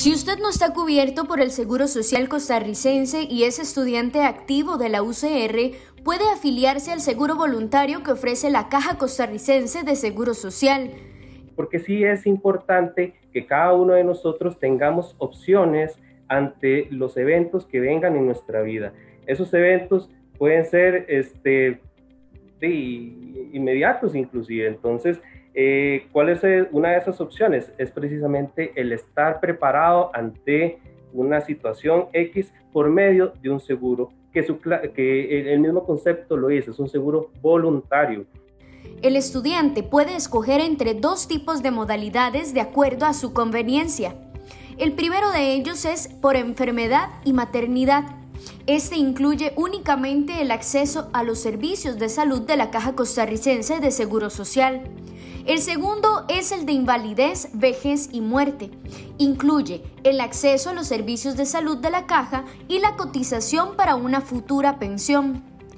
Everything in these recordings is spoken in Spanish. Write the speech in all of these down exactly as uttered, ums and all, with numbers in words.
Si usted no está cubierto por el Seguro Social Costarricense y es estudiante activo de la U C R, puede afiliarse al seguro voluntario que ofrece la Caja Costarricense de Seguro Social. Porque sí es importante que cada uno de nosotros tengamos opciones ante los eventos que vengan en nuestra vida. Esos eventos pueden ser este, de, inmediatos inclusive, entonces Eh, ¿cuál es una de esas opciones? Es precisamente el estar preparado ante una situación X por medio de un seguro, que, su, que el mismo concepto lo dice, es un seguro voluntario. El estudiante puede escoger entre dos tipos de modalidades de acuerdo a su conveniencia. El primero de ellos es por enfermedad y maternidad. Este incluye únicamente el acceso a los servicios de salud de la Caja Costarricense de Seguro Social. El segundo es el de invalidez, vejez y muerte. Incluye el acceso a los servicios de salud de la Caja y la cotización para una futura pensión.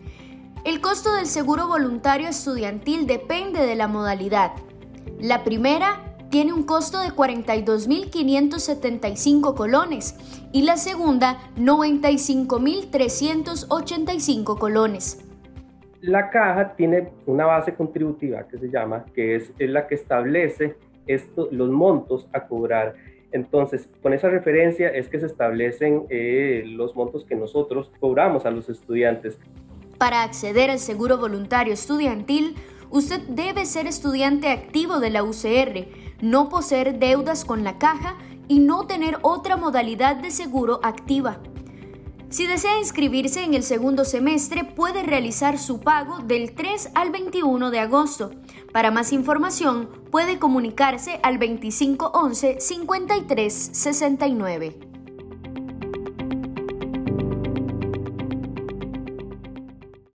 El costo del seguro voluntario estudiantil depende de la modalidad. La primera tiene un costo de cuarenta y dos mil quinientos setenta y cinco colones y la segunda noventa y cinco mil trescientos ochenta y cinco colones. La caja tiene una base contributiva que se llama, que es, es la que establece esto, los montos a cobrar. Entonces, con esa referencia es que se establecen eh, los montos que nosotros cobramos a los estudiantes. Para acceder al seguro voluntario estudiantil, usted debe ser estudiante activo de la U C R, no poseer deudas con la caja y no tener otra modalidad de seguro activa. Si desea inscribirse en el segundo semestre, puede realizar su pago del tres al veintiuno de agosto. Para más información, puede comunicarse al veinticinco once cincuenta y tres sesenta y nueve.